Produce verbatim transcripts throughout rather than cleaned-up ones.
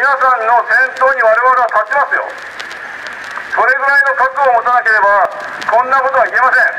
皆さんの先頭に我々は立ちますよ。それぐらいの覚悟を持たなければこんなことは言えません。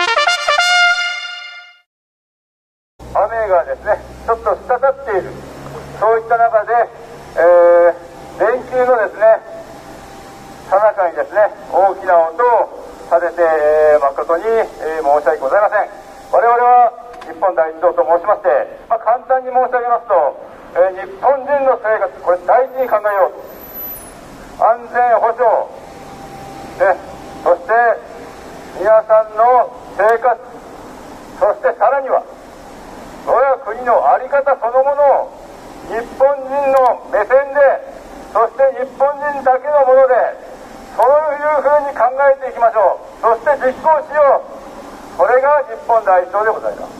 雨がですねちょっと滴っている、そういった中で、えー、連休のですねさなかにですね大きな音を立てて、えー、誠に、えー、申し訳ございません。我々は日本第一党と申しまして、まあ、簡単に申し上げますと、えー、日本人の生活、これ大事に考えよう、安全保障、ね、そして皆さんの生活、そしてさらには我が国の在り方そのものを日本人の目線で、そして日本人だけのもので、そういうふうに考えていきましょう。そして実行しよう。これが日本第一党でございます。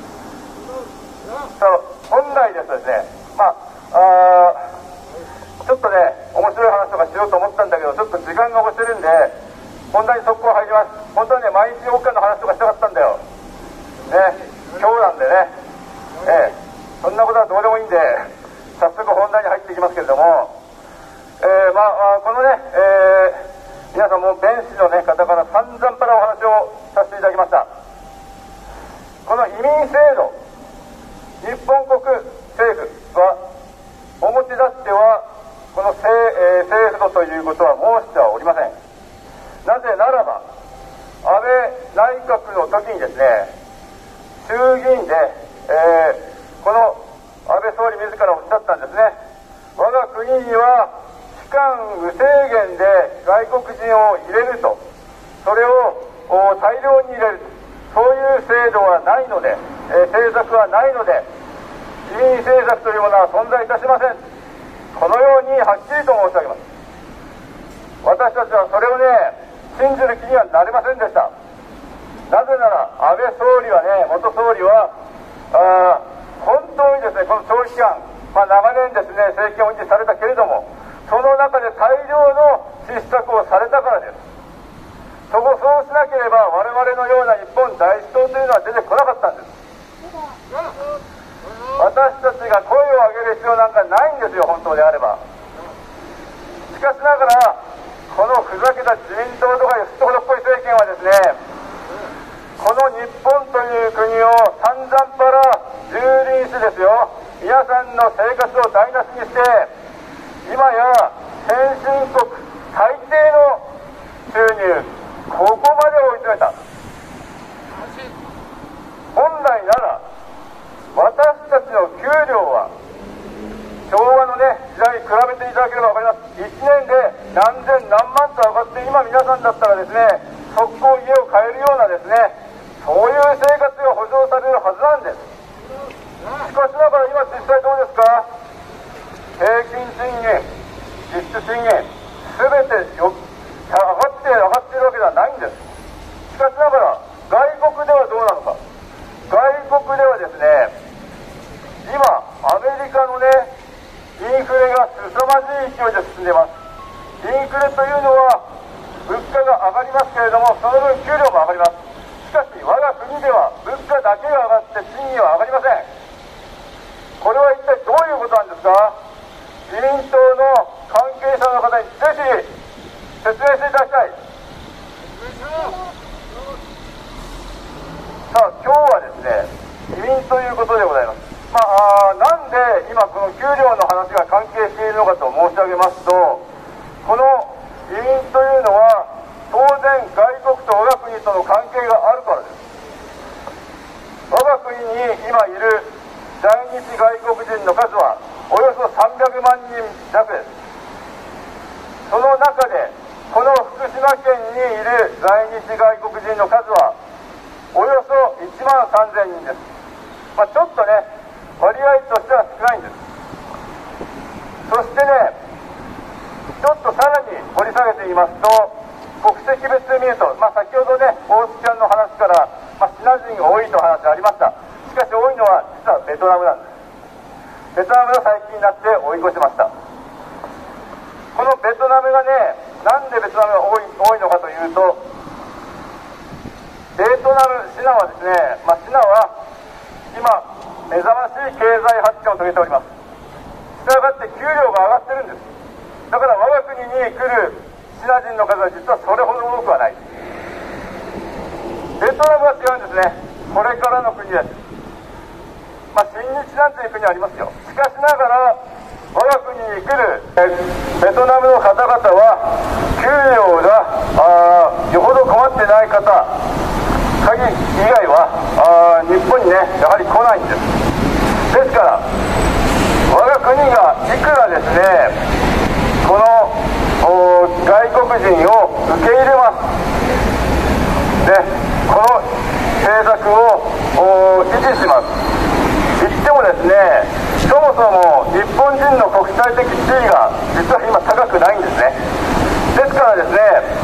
本来ですとですね、まあ、あちょっとね面白い話とかしようと思ったんだけど、ちょっと時間が押してるんで本題に速攻入ります。本当はね毎日王冠の話とかしたかったんだよね、今日なんでね、ええ、そんなことはどうでもいいんで早速本題に入っていきますけれども、えー、まあこのね、えー、皆さんも弁士の、ね、方から散々パラお話をさせていただきました。この移民制度、日本国政府は表立ってはこの制、えー、制度ということは申してはおりません。なぜならば安倍内閣の時にですね衆議院で、えー、この安倍総理自らおっしゃったんですね。我が国には期間無制限で外国人を入れると、それを大量に入れる、そういう制度はないので、えー、政策はないので移民政策というものは存在いたしません。このようにはっきりと申し上げます。私たちはそれをね信じる気にはなれませんでした。なぜなら安倍総理はね、元総理はあ本当にですねこの長期間、まあ、長年ですね政権を維持されたけれども、その中で大量の失策をされたからです。そこそうしなければ我々のような日本第一党というのは出てこなかったんです。私たちが声を上げる必要なんかないんですよ、本当であれば。しかしながらこのふざけた自民党とかいうすっとこどっこい政権はですね、この日本という国を散々パラ蹂躙してですよ、皆さんの生活を台無しにして、今や先進国最低の収入、ここまで追い詰めた。本来なら私たちの給料は昭和のね時代に比べていただければ分かります。いちねんで何千何万と上がって、今皆さんだったらですね速攻家を買えるようなですね、そういう生活が保障されるはずなんです。しかしながら今実際どうですか。平均賃金、実質賃金全てよ上がって上がっているわけではないんです。しかしながら外国ではどうなのか。外国ではですね今アメリカのねインフレが凄まじい勢いで進んでいます。インフレというのは物価が上がりますけれども、その分給料も上がります。しかし我が国では物価だけが上がって賃金は上がりません。これは一体どういうことなんですか。自民党の関係者の方にぜひ説明していただきたい。さあ今日はですね移民ということでございます。まあ、あなんで今この給料の話が関係しているのかと申し上げますと、この移民というのは当然外国と我が国との関係があるからです。我が国に今いる在日外国人の数はおよそさんびゃくまんにん弱です。その中でこの福島県にいる在日外国人の数はおよそいちまんさんぜんにんです。まあ、ちょっとね割合としては少ないんです。そしてねちょっとさらに掘り下げてみますと、国籍別で見ると、まあ、先ほどね大津ちゃんの話から、まあ、シナ人が多いという話がありました。しかし多いのは実はベトナムなんです。ベトナムが最近になって追い越しました。このベトナムがねなんでベトナムが多い、多いのかというと、ベトナムシナはですね、まあ、シナは今目覚ましい経済発展を遂げております。したがって給料が上がってるんです。 に来るシナ人の数は実はそれほど多くはない。ベトナムは違うんですね。これからの国です。まあ、親日なんていう国はありますよ。しかしながら我が国に来るベトナムの方々は給料があよほど困ってない方限り以外はあ日本にねやはり来ないんです。ですから我が国がいくらですねこの外国人を受け入れますでこの政策を維持します言ってもですねそもそも日本人の国際的地位が実は今高くないんですね。ですからですね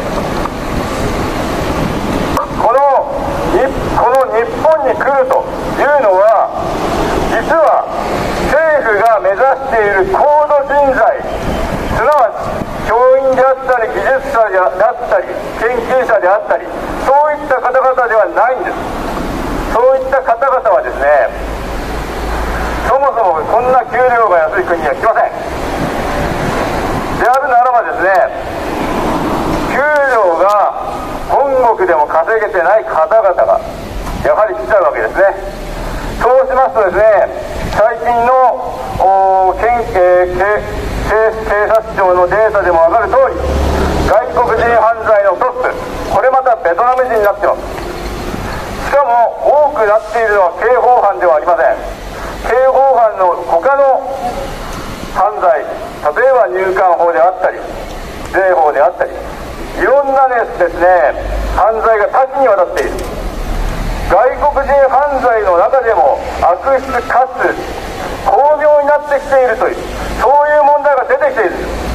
このにこの日本に来るというのは実は政府が目指している高度人材すなわち教員であったり技術者であったり研究者であったりそういった方々ではないんです。そういった方々はですねそもそもこんな給料が安い国には来ません。であるならばですね給料が本国でも稼げてない方々がやはり来ちゃうわけですね。そうしますとですね最近の警察庁のデータでも分かる通り外国人犯罪のトップこれまたベトナム人になっています。しかも多くなっているのは刑法犯ではありません。刑法犯の他の犯罪例えば入管法であったり税法であったりいろんなですね犯罪が多岐にわたっている。外国人犯罪の中でも悪質かつ巧妙になってきているというそういう問題が出てきている。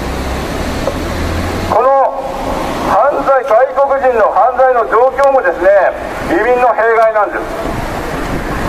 この犯罪外国人の犯罪の状況もですね移民の弊害なんです。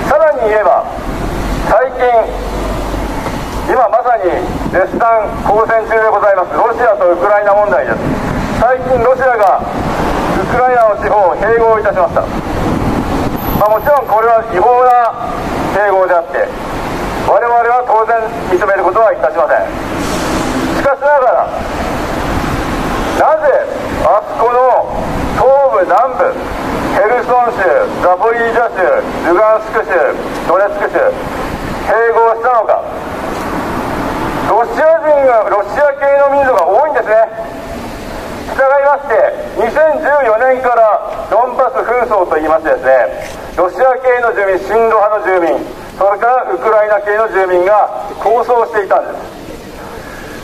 さらに言えば最近今まさに絶賛交戦中でございますロシアとウクライナ問題です。最近ロシアがウクライナの地方を併合いたしました。まあ、もちろんこれは違法な併合であって我々は当然認めることはいたしません。しかしながらなぜあそこの東部南部ヘルソン州ザポリージャ州ルガンスク州ドネツク州併合したのか。ロシア人がロシア系の民族が多いんですね。従いましてにせんじゅうよねんからドンバス紛争といいましてですねロシア系の住民親ロ派の住民それからウクライナ系の住民が抗争していたんです。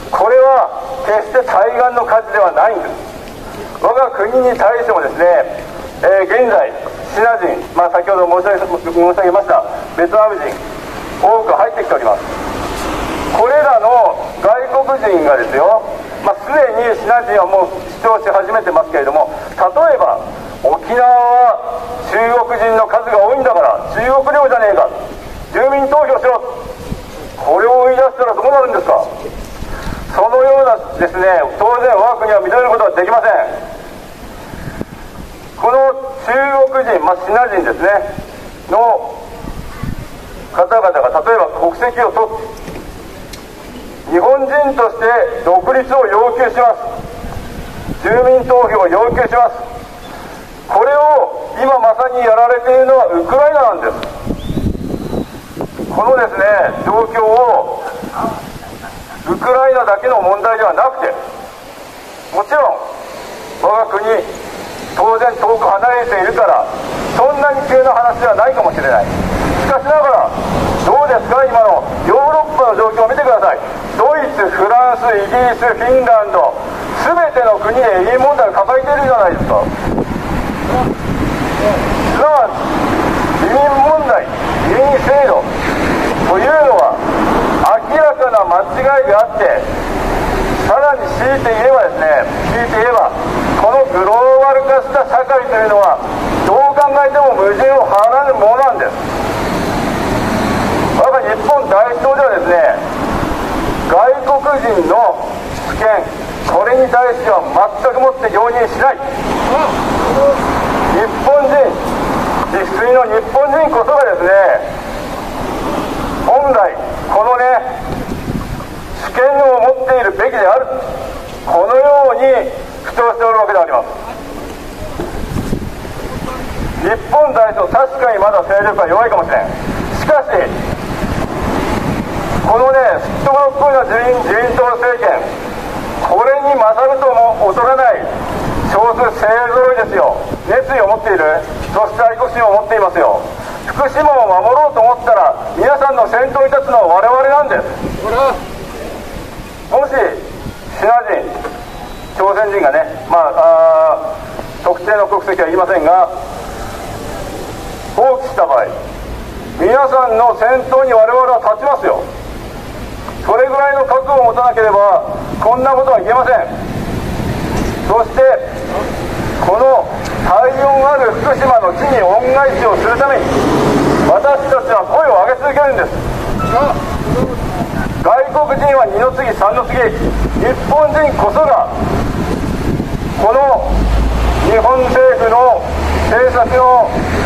これは決して対岸の火事ではないんです。我が国に対してもですね、えー、現在シナ人、まあ、先ほど申し上げ申し上げましたベトナム人多く入ってきております。これらの外国人がですよ、まあ、すでにシナ人はもう主張し始めてますけれども例えば沖縄は中国人の数が多いんだから中国領じゃねえか住民投票しろこれを言い出したらどうなるんですか。そのようなですね当然我が国は認めることはできません。この中国人、まあ、シナ人ですねの方々が例えば国籍を取って日本人として独立を要求します。住民投票を要求します。これを今まさにやられているのはウクライナなんです。このですね状況をウクライナだけの問題ではなくてもちろん我が国当然遠く離れているからそんなに急な話ではないかもしれない。しかしながらどうですか今のヨーロッパの状況を見てください。ドイツ、フランス、イギリス、フィンランド全ての国で移民問題を抱えているじゃないですか。すなわち移民問題移民制度というのは明らかな間違いであってさらに強いて言えばですね強いて言えばこのグローバル化した社会というのはどう考えても矛盾をはらぬものなんです。我が日本第一党ではですね外国人の主権これに対しては全くもって容認しない。日本人実粋の日本人こそがですね本来このね主権を持っているべきであるこのように主張しておるわけであります。日本第一の確かにまだ勢力は弱いかもしれん。しかしこのねすっとこどっこいな自民自民党政権、これに勝るとも劣らない少数精鋭揃いですよ。熱意を持っている、そして愛国心を持っていますよ。福島を守ろうと思ったら皆さんの先頭に立つのは我々なんです。もしシナ人、朝鮮人がね、まあ、あ特定の国籍は言いませんが放棄した場合、皆さんの先頭に我々は立ちますよ。それぐらいの覚悟を持たなければこんなことは言えません。そしてこの体温ある福島の地に恩返しをするために私たちは声を上げ続けるんです。外国人は二の次三の次、日本人こそがこの日本政府の政策の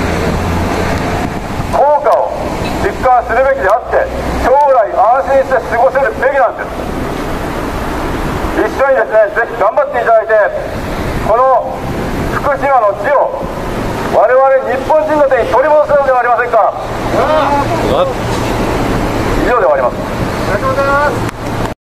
効果を実感するべきであって、将来安心して過ごせるべきなんです。一緒にですね、ぜひ頑張っていただいて、この福島の地を我々日本人の手に取り戻すのではありませんか。以上で終わります。ありがとうございます。